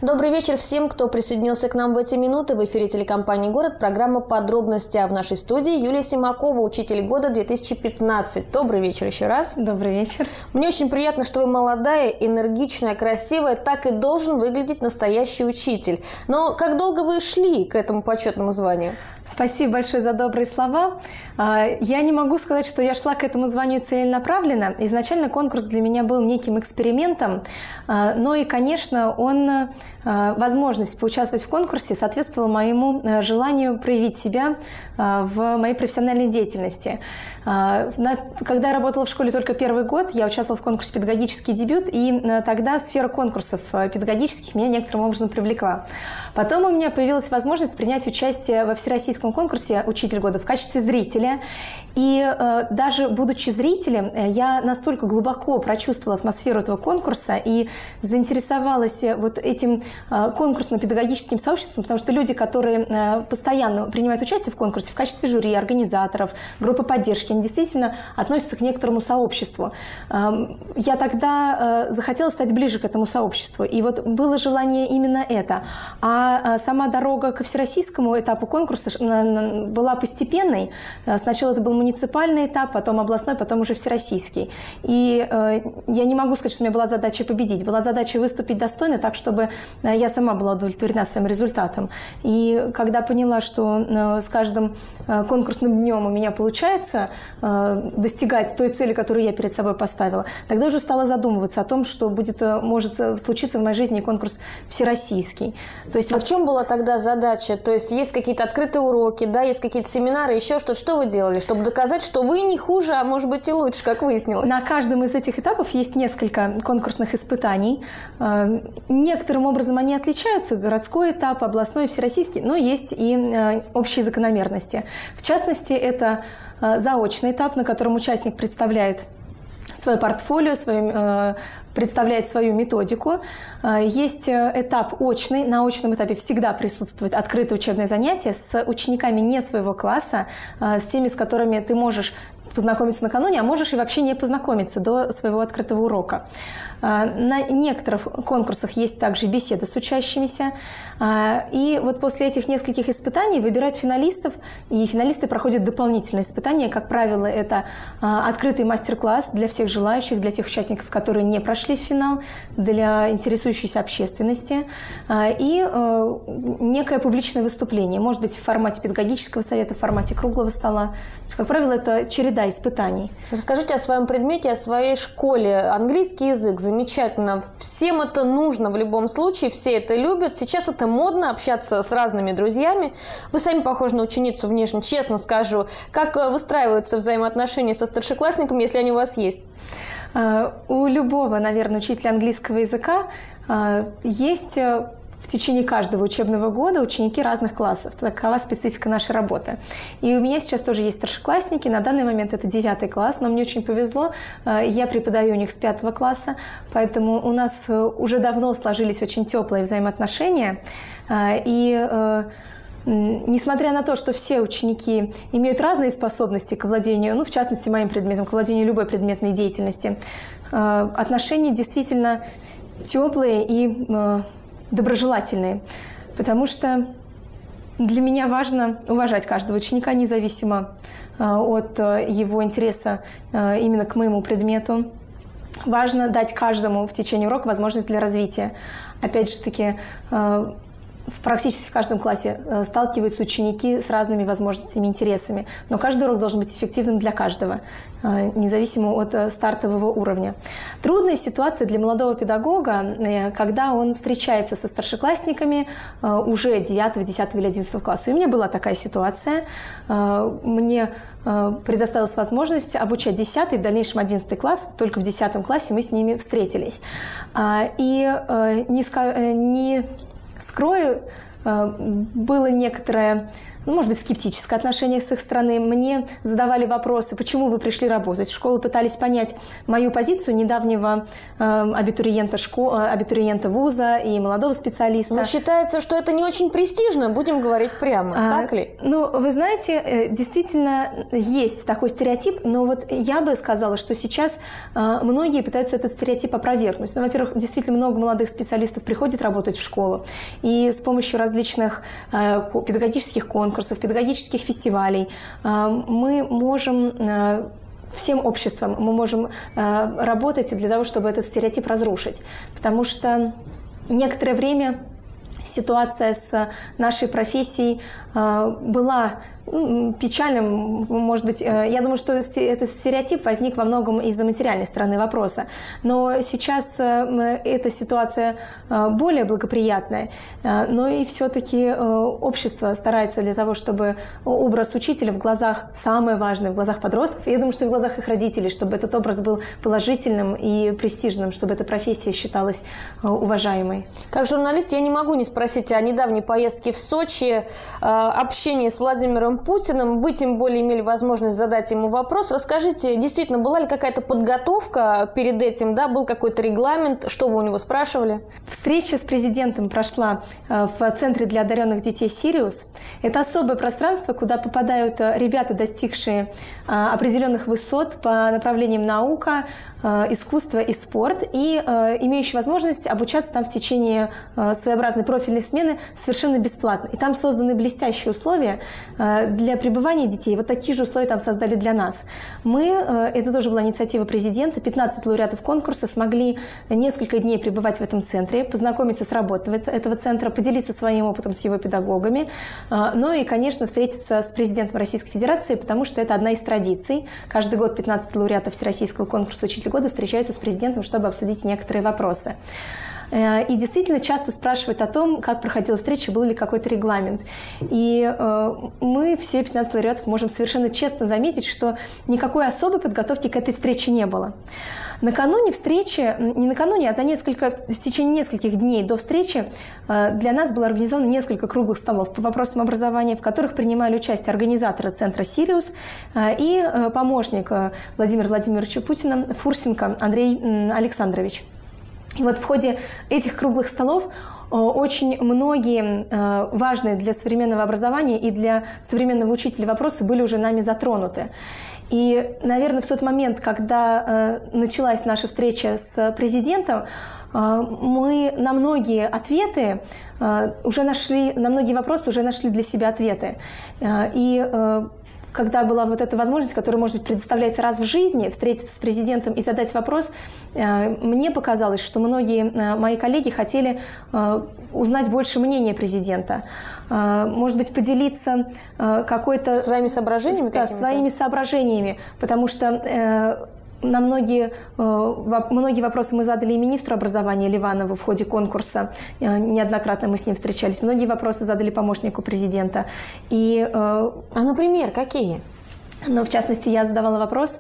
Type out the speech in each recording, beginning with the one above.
Добрый вечер всем, кто присоединился к нам в эти минуты. В эфире телекомпании «Город», программа «Подробности». А в нашей студии Юлия Симакова, учитель года 2015. Добрый вечер еще раз. Добрый вечер. Мне очень приятно, что вы молодая, энергичная, красивая. Так и должен выглядеть настоящий учитель. Но как долго вы шли к этому почетному званию? Спасибо большое за добрые слова. Я не могу сказать, что я шла к этому званию целенаправленно. Изначально конкурс для меня был неким экспериментом, но и, конечно, возможность поучаствовать в конкурсе соответствовала моему желанию проявить себя в моей профессиональной деятельности. Когда я работала в школе только первый год, я участвовала в конкурсе «Педагогический дебют», и тогда сфера конкурсов педагогических меня некоторым образом привлекла. Потом у меня появилась возможность принять участие во всероссийском конкурсе «Учитель года» в качестве зрителя. И даже будучи зрителем, я настолько глубоко прочувствовала атмосферу этого конкурса и заинтересовалась вот этим конкурсно-педагогическим сообществом, потому что люди, которые постоянно принимают участие в конкурсе в качестве жюри, организаторов, группы поддержки, они действительно относятся к некоторому сообществу. Я тогда захотела стать ближе к этому сообществу, и вот было желание именно это. А сама дорога ко всероссийскому этапу конкурса была постепенной. Сначала это был муниципальный этап, потом областной, потом уже всероссийский. И я не могу сказать, что у меня была задача победить. Была задача выступить достойно, так, чтобы я сама была удовлетворена своим результатом. И когда поняла, что с каждым конкурсным днем у меня получается достигать той цели, которую я перед собой поставила, тогда уже стала задумываться о том, что может случиться в моей жизни конкурс всероссийский. То есть, в чем была тогда задача? То есть есть какие-то открытые уроки, да, есть какие-то семинары, еще что-то. Что вы делали, чтобы доказать, что вы не хуже, а может быть и лучше, как выяснилось? На каждом из этих этапов есть несколько конкурсных испытаний. Некоторым образом они отличаются. Городской этап, областной, всероссийский, но есть и общие закономерности. В частности, это заочный этап, на котором участник представляет свое портфолио, представляет свою методику. Есть этап очный. На очном этапе всегда присутствует открытое учебное занятие с учениками не своего класса, с теми, с которыми ты можешь познакомиться накануне, а можешь и вообще не познакомиться до своего открытого урока. На некоторых конкурсах есть также беседы с учащимися. И вот после этих нескольких испытаний выбирают финалистов, и финалисты проходят дополнительные испытания. Как правило, это открытый мастер-класс для всех желающих, для тех участников, которые не прошли в финал, для интересующейся общественности, и некое публичное выступление. Может быть, в формате педагогического совета, в формате круглого стола. То есть, как правило, это череда испытаний. Расскажите о своем предмете, о своей школе. Английский язык. Замечательно. Всем это нужно в любом случае. Все это любят. Сейчас это модно, общаться с разными друзьями. Вы сами похожи на ученицу внешне, честно скажу. Как выстраиваются взаимоотношения со старшеклассниками, если они у вас есть? У любого, наверное, учителя английского языка есть в течение каждого учебного года ученики разных классов. Такова специфика нашей работы. И у меня сейчас тоже есть старшеклассники. На данный момент это 9 класс, но мне очень повезло. Я преподаю у них с 5 класса, поэтому у нас уже давно сложились очень теплые взаимоотношения. И несмотря на то, что все ученики имеют разные способности к владению, в частности, моим предметом, к владению любой предметной деятельности, отношения действительно теплые и доброжелательные, потому что для меня важно уважать каждого ученика, независимо от его интереса именно к моему предмету. Важно дать каждому в течение урока возможность для развития. Опять же таки, практически в каждом классе сталкиваются ученики с разными возможностями и интересами, но каждый урок должен быть эффективным для каждого, независимо от стартового уровня. Трудная ситуация для молодого педагога, когда он встречается со старшеклассниками уже 9, 10 или 11 класса. И у меня была такая ситуация. Мне предоставилась возможность обучать 10 и в дальнейшем 11 класс. Только в 10 классе мы с ними встретились. И не скрою, было некоторое может быть, скептическое отношение с их стороны. Мне задавали вопросы, почему вы пришли работать в школу, пытались понять мою позицию недавнего абитуриента вуза и молодого специалиста. Но считается, что это не очень престижно, будем говорить прямо, так ли? Ну, вы знаете, действительно есть такой стереотип, но вот я бы сказала, что сейчас многие пытаются этот стереотип опровергнуть. Ну, во-первых, действительно много молодых специалистов приходит работать в школу, и с помощью различных педагогических конкурсов, педагогических фестивалей мы можем всем обществом мы можем работать для того, чтобы этот стереотип разрушить. Потому что некоторое время ситуация с нашей профессией была печальным, может быть, я думаю, что этот стереотип возник во многом из-за материальной стороны вопроса. Но сейчас эта ситуация более благоприятная, но и все-таки общество старается для того, чтобы образ учителя в глазах самое важное, в глазах подростков, и я думаю, что и в глазах их родителей, чтобы этот образ был положительным и престижным, чтобы эта профессия считалась уважаемой. Как журналист я не могу не спросить о недавней поездке в Сочи, общении с Владимиром Путиным. Вы тем более имели возможность задать ему вопрос. Расскажите, действительно, была ли какая-то подготовка перед этим, да, был какой-то регламент, что вы у него спрашивали? Встреча с президентом прошла в Центре для одаренных детей «Сириус». Это особое пространство, куда попадают ребята, достигшие определенных высот по направлениям наука, искусство и спорт, и имеющие возможность обучаться там в течение своеобразной профильной смены совершенно бесплатно. И там созданы блестящие условия для пребывания детей. Вот такие же условия там создали для нас. Это тоже была инициатива президента, 15 лауреатов конкурса смогли несколько дней пребывать в этом центре, познакомиться с работой этого центра, поделиться своим опытом с его педагогами, ну и, конечно, встретиться с президентом Российской Федерации, потому что это одна из традиций. Каждый год 15 лауреатов Всероссийского конкурса «Учитель года» встречаются с президентом, чтобы обсудить некоторые вопросы. И действительно часто спрашивают о том, как проходила встреча, был ли какой-то регламент. И мы, все 15 лауреатов, можем совершенно честно заметить, что никакой особой подготовки к этой встрече не было. Накануне встречи, не накануне, а в течение нескольких дней до встречи для нас было организовано несколько круглых столов по вопросам образования, в которых принимали участие организаторы центра «Сириус» и помощник Владимира Владимировича Путина Фурсенко Андрей Александрович. И вот в ходе этих круглых столов очень многие важные для современного образования и для современного учителя вопросы были уже нами затронуты. И, наверное, в тот момент, когда началась наша встреча с президентом, мы на многие ответы уже нашли, на многие вопросы уже нашли для себя ответы. И когда была вот эта возможность, которая, может быть, предоставляется раз в жизни, встретиться с президентом и задать вопрос, мне показалось, что многие мои коллеги хотели узнать больше мнения президента, может быть, поделиться какой-то... Своими соображениями? Да, своими соображениями, потому что... На многие вопросы мы задали и министру образования Ливанову в ходе конкурса. Неоднократно мы с ним встречались. Многие вопросы задали помощнику президента. А, например, какие? Ну, в частности, я задавала вопрос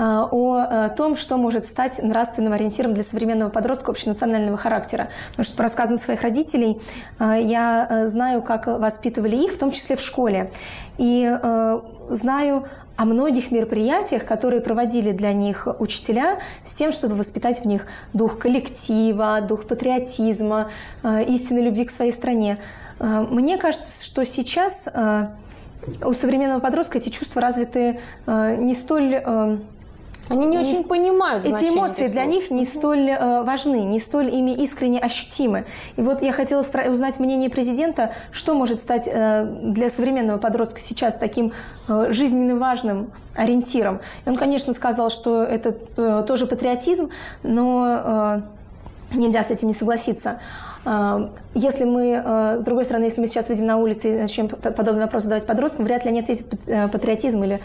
о том, что может стать нравственным ориентиром для современного подростка общенационального характера. Потому что по рассказам своих родителей я знаю, как воспитывали их, в том числе в школе. И знаю о многих мероприятиях, которые проводили для них учителя, с тем, чтобы воспитать в них дух коллектива, дух патриотизма, истинной любви к своей стране. Мне кажется, что сейчас у современного подростка эти чувства развиты не столь... Они не очень понимают значение эти эмоции этих для слов. них не столь важны, не столь ими искренне ощутимы. И вот я хотела узнать мнение президента, что может стать для современного подростка сейчас таким жизненно важным ориентиром. И он, конечно, сказал, что это тоже патриотизм, но нельзя с этим не согласиться. Если мы, с другой стороны, если мы сейчас выйдем на улице и начнем подобный вопрос задавать подросткам, вряд ли они ответят патриотизм или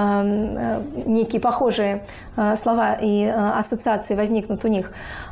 некие похожие слова и ассоциации возникнут у них.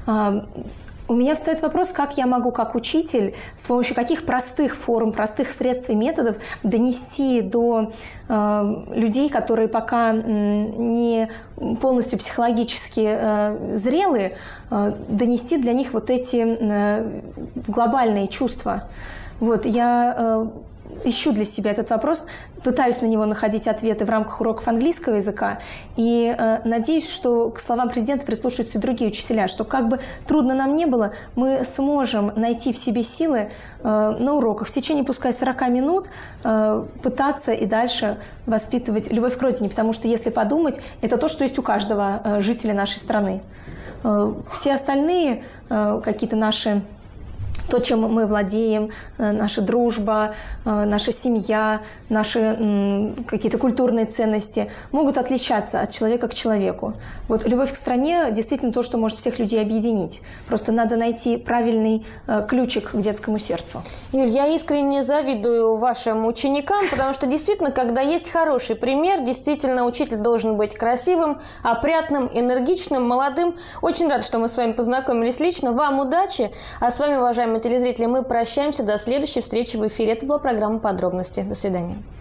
У меня встает вопрос, как я могу, как учитель, с помощью каких простых форм, простых средств и методов донести до людей, которые пока не полностью психологически зрелые, донести для них вот эти глобальные чувства. Вот, я ищу для себя этот вопрос, пытаюсь на него находить ответы в рамках уроков английского языка. И надеюсь, что к словам президента прислушаются и другие учителя, что как бы трудно нам не было, мы сможем найти в себе силы на уроках в течение, пускай, 40 минут пытаться и дальше воспитывать любовь к родине. Потому что, если подумать, это то, что есть у каждого жителя нашей страны. Все остальные какие-то наши... То, чем мы владеем, наша дружба, наша семья, наши какие-то культурные ценности могут отличаться от человека к человеку. Вот любовь к стране действительно то, что может всех людей объединить. Просто надо найти правильный ключик к детскому сердцу. Юль, я искренне завидую вашим ученикам, потому что действительно, когда есть хороший пример, действительно учитель должен быть красивым, опрятным, энергичным, молодым. Очень рад, что мы с вами познакомились лично. Вам удачи, а с вами, уважаемые телезрители, мы прощаемся до следующей встречи в эфире. Это была программа «Подробности». До свидания.